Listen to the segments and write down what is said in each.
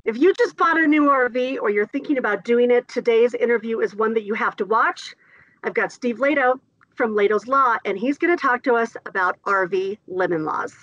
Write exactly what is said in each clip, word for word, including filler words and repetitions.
If you just bought a new R V or you're thinking about doing it, today's interview is one that you have to watch. I've got Steve Lehto from Lehto's Law, and he's going to talk to us about R V lemon laws.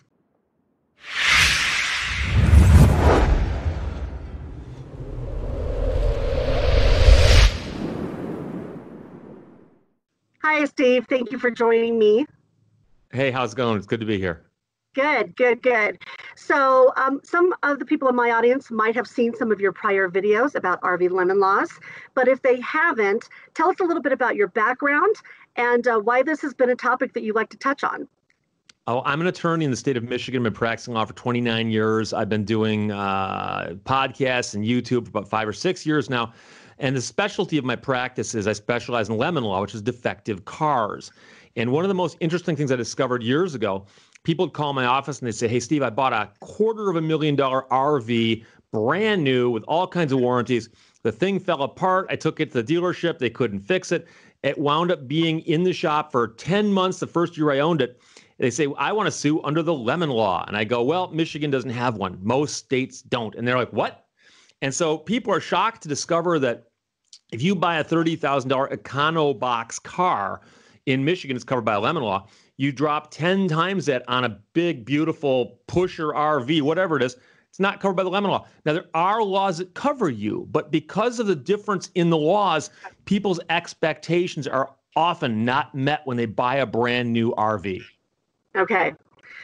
Hi, Steve. Thank you for joining me. Hey, how's it going? It's good to be here. Good, good, good. So um, some of the people in my audience might have seen some of your prior videos about R V lemon laws, but if they haven't, tell us a little bit about your background and uh, why this has been a topic that you like to touch on. Oh, I'm an attorney in the state of Michigan. I've been practicing law for twenty-nine years. I've been doing uh, podcasts and YouTube for about five or six years now. And the specialty of my practice is I specialize in lemon law, which is defective cars. And one of the most interesting things I discovered years ago, people would call my office and they say, hey, Steve, I bought a quarter of a million dollar R V, brand new with all kinds of warranties. The thing fell apart. I took it to the dealership. They couldn't fix it. It wound up being in the shop for ten months, the first year I owned it. They say, I want to sue under the lemon law. And I go, well, Michigan doesn't have one. Most states don't. And they're like, what? And so people are shocked to discover that if you buy a thirty thousand dollars Econobox car in Michigan, it's covered by a lemon law. You drop ten times that on a big, beautiful pusher R V, whatever it is, it's not covered by the lemon law. Now, there are laws that cover you, but because of the difference in the laws, people's expectations are often not met when they buy a brand new R V. Okay.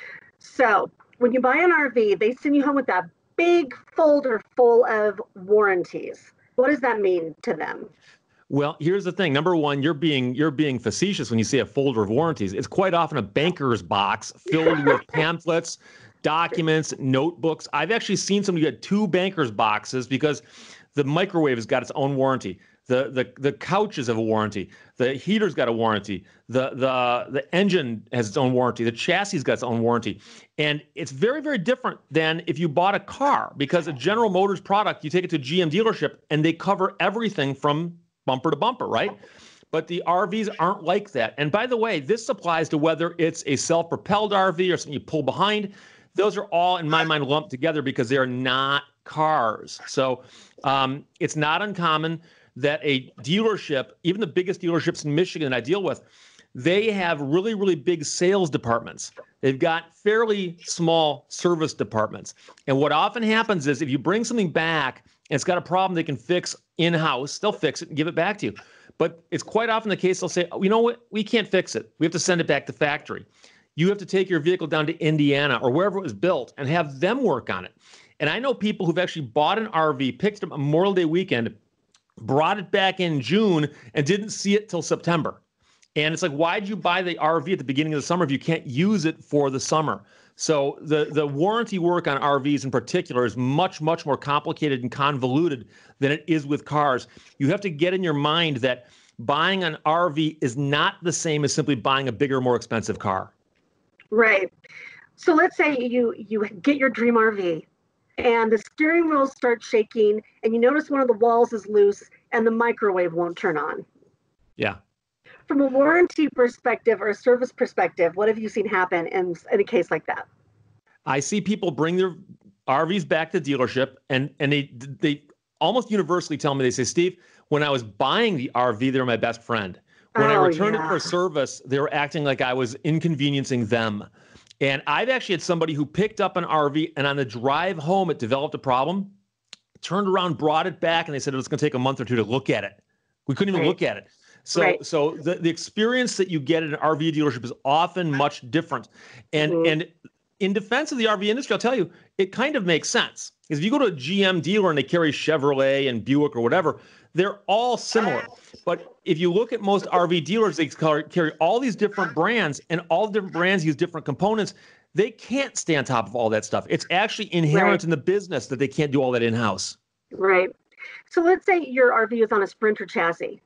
So when you buy an R V, they send you home with that big folder full of warranties. What does that mean to them? Well, here's the thing. Number one, you're being you're being facetious when you say a folder of warranties. It's quite often a banker's box filled with pamphlets, documents, notebooks. I've actually seen somebody get two banker's boxes because the microwave has got its own warranty. The the the couches have a warranty. The heater's got a warranty. The the the engine has its own warranty. The chassis got its own warranty. And it's very, very different than if you bought a car, because a General Motors product, you take it to a G M dealership and they cover everything from bumper to bumper, right? But the R Vs aren't like that. And by the way, this applies to whether it's a self-propelled R V or something you pull behind. Those are all, in my mind, lumped together because they are not cars. So um, it's not uncommon that a dealership, even the biggest dealerships in Michigan that I deal with, they have really, really big sales departments. They've got fairly small service departments. And what often happens is if you bring something back and it's got a problem they can fix in-house, they'll fix it and give it back to you. But it's quite often the case they'll say, oh, you know what, we can't fix it. We have to send it back to factory. You have to take your vehicle down to Indiana or wherever it was built and have them work on it. And I know people who've actually bought an R V, picked it up Memorial Day weekend, brought it back in June and didn't see it till September. And it's like, why did you buy the R V at the beginning of the summer if you can't use it for the summer? So the, the warranty work on R Vs in particular is much, much more complicated and convoluted than it is with cars. You have to get in your mind that buying an R V is not the same as simply buying a bigger, more expensive car. Right. So let's say you, you get your dream R V and the steering wheel starts shaking and you notice one of the walls is loose and the microwave won't turn on. Yeah. From a warranty perspective or a service perspective, what have you seen happen in, in a case like that? I see people bring their R Vs back to the dealership and, and they they almost universally tell me, they say, Steve, when I was buying the R V, they were my best friend. When oh, I returned yeah. it for service, they were acting like I was inconveniencing them. And I've actually had somebody who picked up an R V and on the drive home, it developed a problem, turned around, brought it back, and they said it was going to take a month or two to look at it. We couldn't even right. look at it. So, right. so the, the experience that you get at an R V dealership is often much different. And, mm-hmm. and in defense of the R V industry, I'll tell you, it kind of makes sense. Because if you go to a G M dealer and they carry Chevrolet and Buick or whatever, they're all similar. But if you look at most R V dealers, they carry all these different brands, and all different brands use different components. They can't stay on top of all that stuff. It's actually inherent right. in the business that they can't do all that in-house. Right. So let's say your R V is on a Sprinter chassis.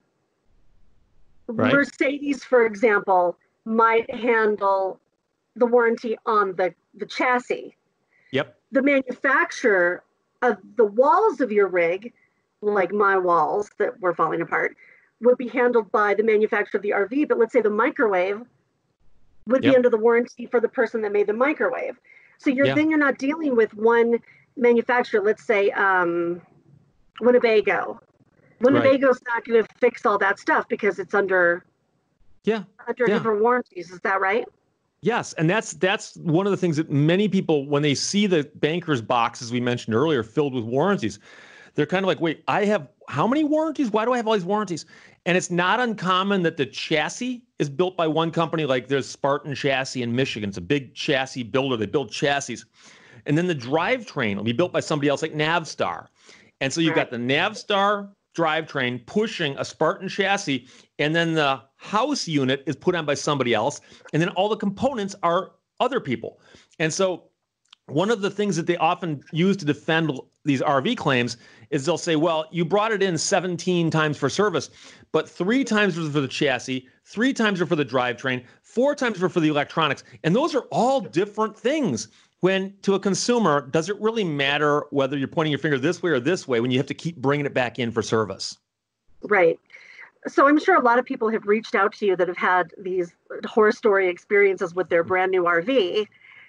Right. Mercedes, for example, might handle the warranty on the, the chassis. Yep. The manufacturer of the walls of your rig, like my walls that were falling apart, would be handled by the manufacturer of the R V. But let's say the microwave would yep. be under the warranty for the person that made the microwave. So you're yeah. then you're not dealing with one manufacturer, let's say um, Winnebago. Right. Winnebago's not going to fix all that stuff because it's under Yeah. under Yeah. different warranties. Is that right? Yes, and that's that's one of the things that many people, when they see the banker's box, as we mentioned earlier, filled with warranties, they're kind of like, wait, I have how many warranties? Why do I have all these warranties? And it's not uncommon that the chassis is built by one company, like there's Spartan Chassis in Michigan. It's a big chassis builder. They build chassis. And then the drivetrain will be built by somebody else like Navstar. And so you've Right. got the Navstar drivetrain pushing a Spartan chassis, and then the house unit is put on by somebody else, and then all the components are other people. And so one of the things that they often use to defend these R V claims is they'll say, well, you brought it in seventeen times for service, but three times were for the chassis, three times were for the drivetrain, four times were for the electronics. And those are all different things. When to a consumer, does it really matter whether you're pointing your finger this way or this way when you have to keep bringing it back in for service? Right. So I'm sure a lot of people have reached out to you that have had these horror story experiences with their brand new R V.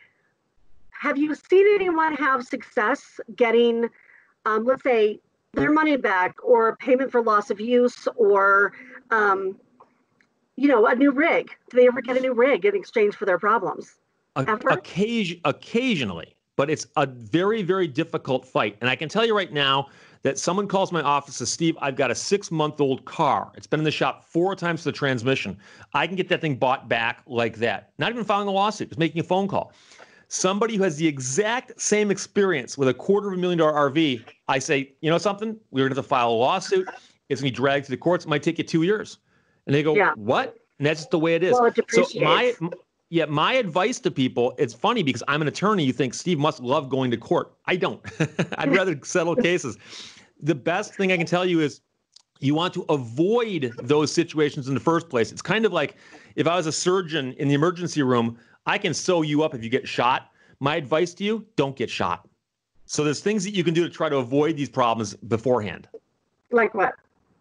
Have you seen anyone have success getting, um, let's say, their money back or payment for loss of use or, um, you know, a new rig? Do they ever get a new rig in exchange for their problems? Ever? Occasion, occasionally, but it's a very, very difficult fight. And I can tell you right now that someone calls my office and says, Steve, I've got a six-month-old car. It's been in the shop four times for the transmission. I can get that thing bought back like that. Not even filing a lawsuit, just making a phone call. Somebody who has the exact same experience with a quarter of a million dollar R V, I say, you know something? We're going to have to file a lawsuit. It's going to be dragged to the courts. It might take you two years. And they go, Yeah. what? And that's just the way it is. Well, it So my, depreciates. yeah, my advice to people, it's funny because I'm an attorney. You think Steve must love going to court. I don't. I'd rather settle cases. The best thing I can tell you is you want to avoid those situations in the first place. It's kind of like if I was a surgeon in the emergency room, I can sew you up if you get shot. My advice to you, don't get shot. So there's things that you can do to try to avoid these problems beforehand. Like what?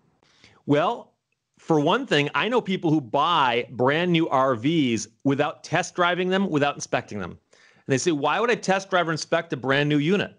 Well, for one thing, I know people who buy brand new R Vs without test driving them, without inspecting them. And they say, why would I test drive or inspect a brand new unit?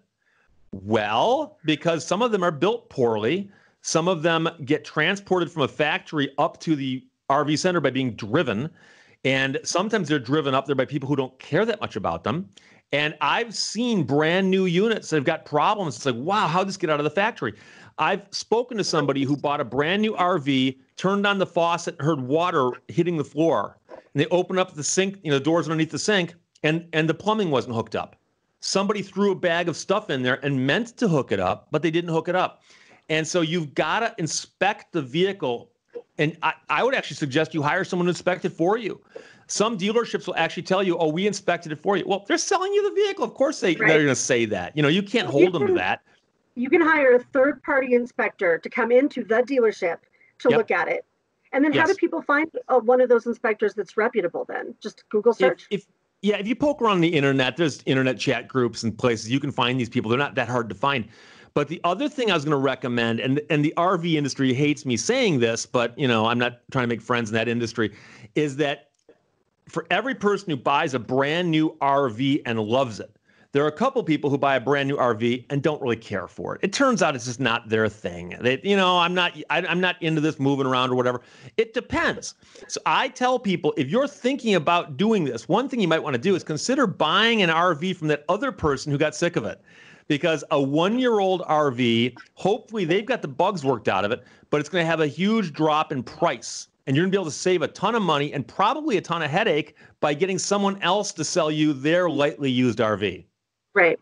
Well, because some of them are built poorly. Some of them get transported from a factory up to the R V center by being driven. And sometimes they're driven up there by people who don't care that much about them. And I've seen brand new units that have got problems. It's like, wow, how'd this get out of the factory? I've spoken to somebody who bought a brand new R V, turned on the faucet, heard water hitting the floor. And they opened up the sink, you know, the doors underneath the sink, and, and the plumbing wasn't hooked up. Somebody threw a bag of stuff in there and meant to hook it up, but they didn't hook it up. And so you've got to inspect the vehicle. And I, I would actually suggest you hire someone to inspect it for you. Some dealerships will actually tell you, oh, we inspected it for you. Well, they're selling you the vehicle. Of course they, Right. they're going to say that. You know, you can't You hold them to can- that. You can hire a third-party inspector to come into the dealership to Yep. look at it. And then how Yes. do people find uh, one of those inspectors that's reputable then? Just Google search? If, if yeah, if you poke around the internet, there's internet chat groups and places you can find these people. They're not that hard to find. But the other thing I was going to recommend, and and the R V industry hates me saying this, but you know, I'm not trying to make friends in that industry, is that for every person who buys a brand new R V and loves it, there are a couple people who buy a brand new R V and don't really care for it. It turns out it's just not their thing. They, you know, I'm not, I, I'm not into this moving around or whatever. It depends. So I tell people, if you're thinking about doing this, one thing you might want to do is consider buying an R V from that other person who got sick of it. Because a one-year-old R V, hopefully they've got the bugs worked out of it, but it's going to have a huge drop in price. And you're going to be able to save a ton of money and probably a ton of headache by getting someone else to sell you their lightly used R V. Right.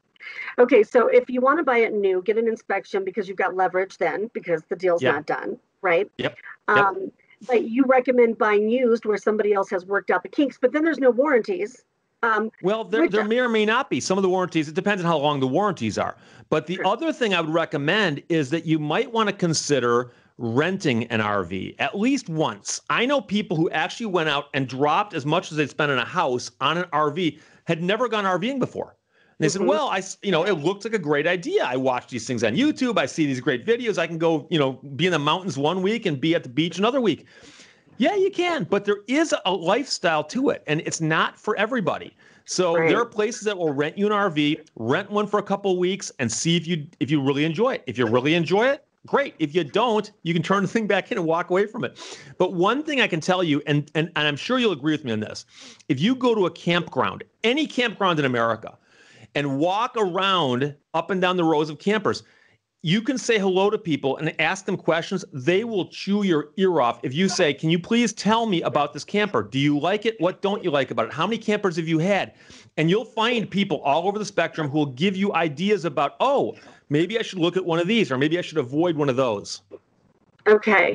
Okay, so if you want to buy it new, get an inspection because you've got leverage then because the deal's Yep. not done, right? Yep. Yep. Um, but you recommend buying used where somebody else has worked out the kinks, but then there's no warranties. Um, Well, there, which- there may or may not be. Some of the warranties, it depends on how long the warranties are. But the Sure. other thing I would recommend is that you might want to consider renting an R V at least once. I know people who actually went out and dropped as much as they'd spent in a house on an R V, had never gone RVing before. And they said, Mhm. well, I, s- you know, it looked like a great idea. I watch these things on YouTube. I see these great videos. I can go, you know, be in the mountains one week and be at the beach another week. Yeah, you can, but there is a lifestyle to it, and it's not for everybody. So Right. there are places that will rent you an R V, rent one for a couple of weeks, and see if you if you really enjoy it. If you really enjoy it, great. If you don't, you can turn the thing back in and walk away from it. But one thing I can tell you, and and, and I'm sure you'll agree with me on this, if you go to a campground, any campground in America, and walk around up and down the rows of campers, you can say hello to people and ask them questions. They will chew your ear off if you say, can you please tell me about this camper? Do you like it? What don't you like about it? How many campers have you had? And you'll find people all over the spectrum who will give you ideas about, oh, maybe I should look at one of these, or maybe I should avoid one of those. Okay.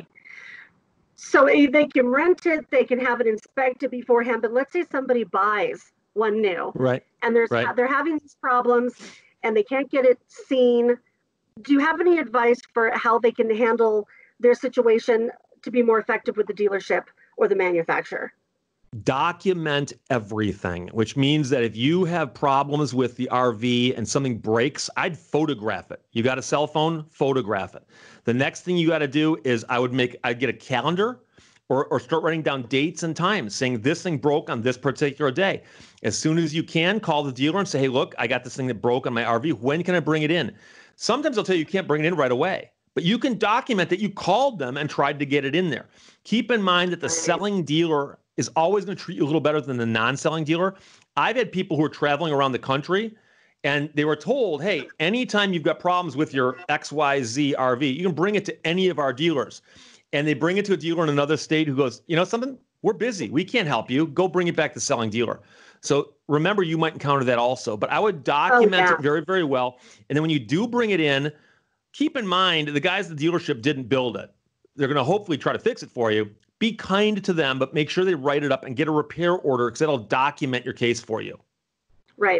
So they can rent it, they can have it inspected beforehand, but let's say somebody buys one new. Right. And there's right. they're having these problems and they can't get it seen. Do you have any advice for how they can handle their situation to be more effective with the dealership or the manufacturer? Document everything, which means that if you have problems with the R V and something breaks, I'd photograph it. You got a cell phone? Photograph it. The next thing you got to do is I would make, I'd get a calendar or, or start writing down dates and times saying this thing broke on this particular day. As soon as you can, call the dealer and say, hey, look, I got this thing that broke on my R V. When can I bring it in? Sometimes they'll tell you you can't bring it in right away, but you can document that you called them and tried to get it in there. Keep in mind that the selling dealer is always going to treat you a little better than the non-selling dealer. I've had people who are traveling around the country and they were told, hey, anytime you've got problems with your X Y Z R V, you can bring it to any of our dealers. And they bring it to a dealer in another state who goes, you know something, we're busy. We can't help you. Go bring it back to the selling dealer. So remember, you might encounter that also, but I would document oh, yeah. it very, very well. And then when you do bring it in, keep in mind, the guys at the dealership didn't build it. They're going to hopefully try to fix it for you. Be kind to them, but make sure they write it up and get a repair order because that'll document your case for you. Right.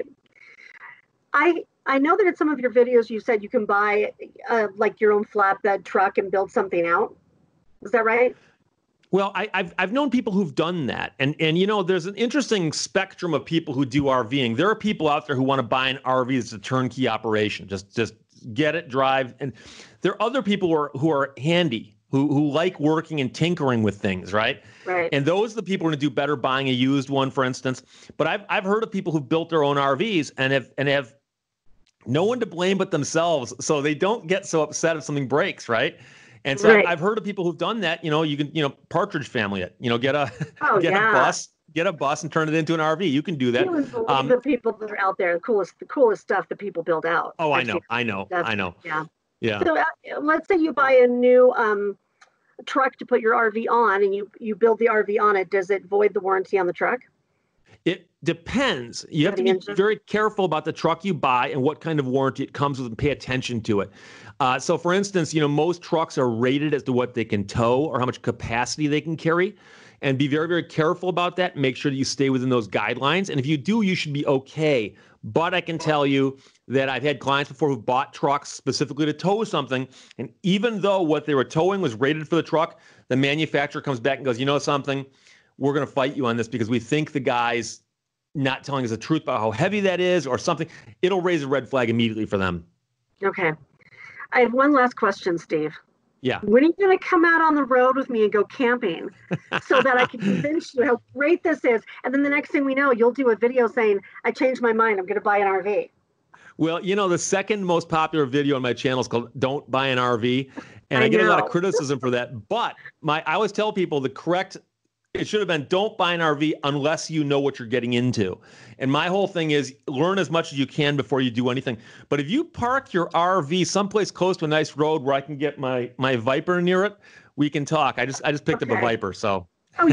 I I know that in some of your videos you said you can buy uh, like your own flatbed truck and build something out. Is that right? Well, I, I've I've known people who've done that, and and you know, there's an interesting spectrum of people who do RVing. There are people out there who want to buy an R V as a turnkey operation, just just get it, drive, and there are other people who are who are handy, who who like working and tinkering with things, right? Right. And those are the people who are going to do better buying a used one, for instance. But I've I've heard of people who've built their own R Vs and have and have no one to blame but themselves, so they don't get so upset if something breaks, right? And so right. I've, I've heard of people who've done that. You know, you can, you know, partridge family it. You know, get a oh, get yeah. a bus, get a bus, and turn it into an R V. You can do that. You wouldn't believe Um, the people that are out there, the coolest, the coolest stuff that people build out. oh, I Actually, know, I know, that's, I know. Yeah. Yeah. So uh, let's say you buy a new um, truck to put your R V on, and you you build the R V on it. Does it void the warranty on the truck? It depends. You have to be very careful about the truck you buy and what kind of warranty it comes with and pay attention to it. Uh, so for instance, you know, most trucks are rated as to what they can tow or how much capacity they can carry. And be very, very careful about that. Make sure that you stay within those guidelines. And if you do, you should be okay. But I can tell you that I've had clients before who bought trucks specifically to tow something. And even though what they were towing was rated for the truck, the manufacturer comes back and goes, you know something? We're going to fight you on this because we think the guy's not telling us the truth about how heavy that is or something. It'll raise a red flag immediately for them. Okay. I have one last question, Steve. Yeah. When are you going to come out on the road with me and go camping so that I can convince you how great this is? And then the next thing we know, you'll do a video saying, I changed my mind. I'm going to buy an R V. Well, you know, the second most popular video on my channel is called Don't Buy an R V. And I, I get know. a lot of criticism for that. But my I always tell people the correct it should have been don't buy an R V unless you know what you're getting into. And my whole thing is learn as much as you can before you do anything. But if you park your R V someplace close to a nice road where I can get my my Viper near it, we can talk. I just I just picked Okay. up a Viper, so. Oh,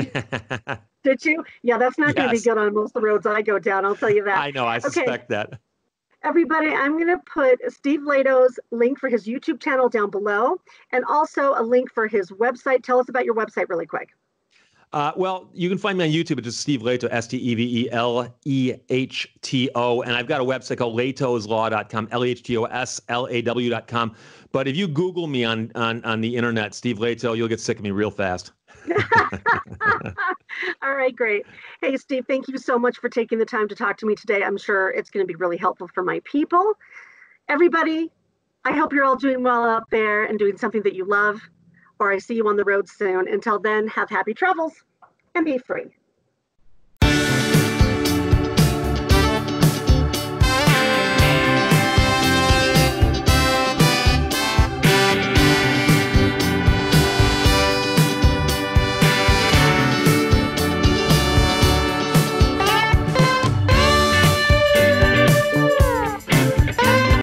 did you? Yeah, that's not yes. going to be good on most of the roads I go down. I'll tell you that. I know. I suspect okay. that. Everybody, I'm going to put Steve Lehto's link for his YouTube channel down below and also a link for his website. Tell us about your website really quick. Uh, well, you can find me on YouTube. It's just Steve Lehto, S T E V E L E H T O. And I've got a website called lehtos law dot com, L E H T O S L A W dot com. But if you Google me on, on, on the internet, Steve Lehto, you'll get sick of me real fast. All right, great. Hey, Steve, thank you so much for taking the time to talk to me today. I'm sure it's going to be really helpful for my people. Everybody, I hope you're all doing well out there and doing something that you love, or I see you on the road soon. Until then, have happy travels and be free.